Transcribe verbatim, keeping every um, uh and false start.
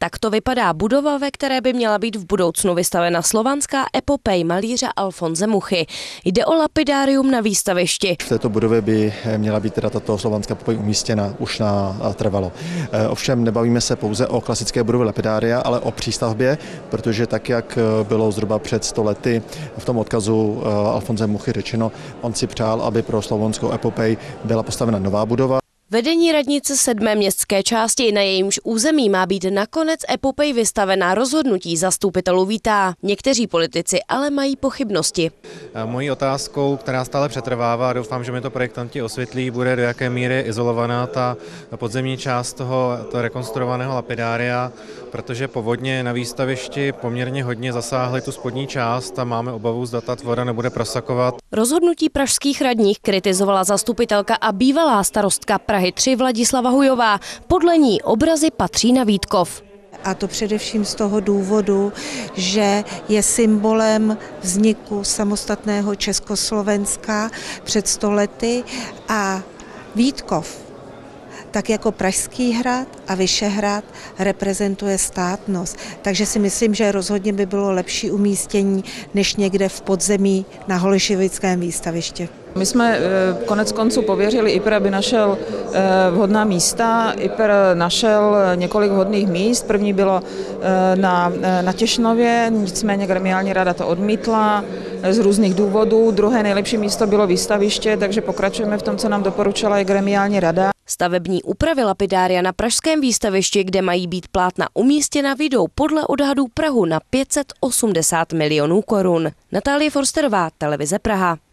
Takto vypadá budova, ve které by měla být v budoucnu vystavena slovanská epopej malíře Alfonse Muchy. Jde o lapidárium na výstavišti. V této budově by měla být teda tato slovanská epopej umístěna už na trvalo. Ovšem nebavíme se pouze o klasické budově lapidária, ale o přístavbě, protože tak, jak bylo zhruba před sto lety v tom odkazu Alfonse Muchy řečeno, on si přál, aby pro slovanskou epopej byla postavena nová budova. Vedení radnice sedmé městské části, na jejímž území má být nakonec epopej vystavená, rozhodnutí zastupitelů vítá. Někteří politici ale mají pochybnosti. Mojí otázkou, která stále přetrvává, doufám, že mi to projektanti osvětlí, bude, do jaké míry je izolovaná ta podzemní část toho, toho rekonstruovaného lapidária, protože povodně na výstavišti poměrně hodně zasáhly tu spodní část a máme obavu, zda ta voda nebude prosakovat. Rozhodnutí pražských radních kritizovala zastupitelka a bývalá starostka Prahy tři Vladislava Hujová. Podle ní obrazy patří na Vítkov. A to především z toho důvodu, že je symbolem vzniku samostatného Československa před sto lety a Vítkov, tak jako Pražský hrad a Vyšehrad, reprezentuje státnost. Takže si myslím, že rozhodně by bylo lepší umístění než někde v podzemí na Holešovickém výstavišti. My jsme konec konců pověřili I P R, aby našel vhodná místa. I P R našel několik vhodných míst. První bylo na, na Těšnově, nicméně gremiální rada to odmítla z různých důvodů. Druhé nejlepší místo bylo výstaviště, takže pokračujeme v tom, co nám doporučila i gremiální rada. Stavební úpravy lapidária na pražském výstavišti, kde mají být plátna umístěna, vyjdou podle odhadů Prahu na pět set osmdesát milionů korun. Natálie Forsterová, televize Praha.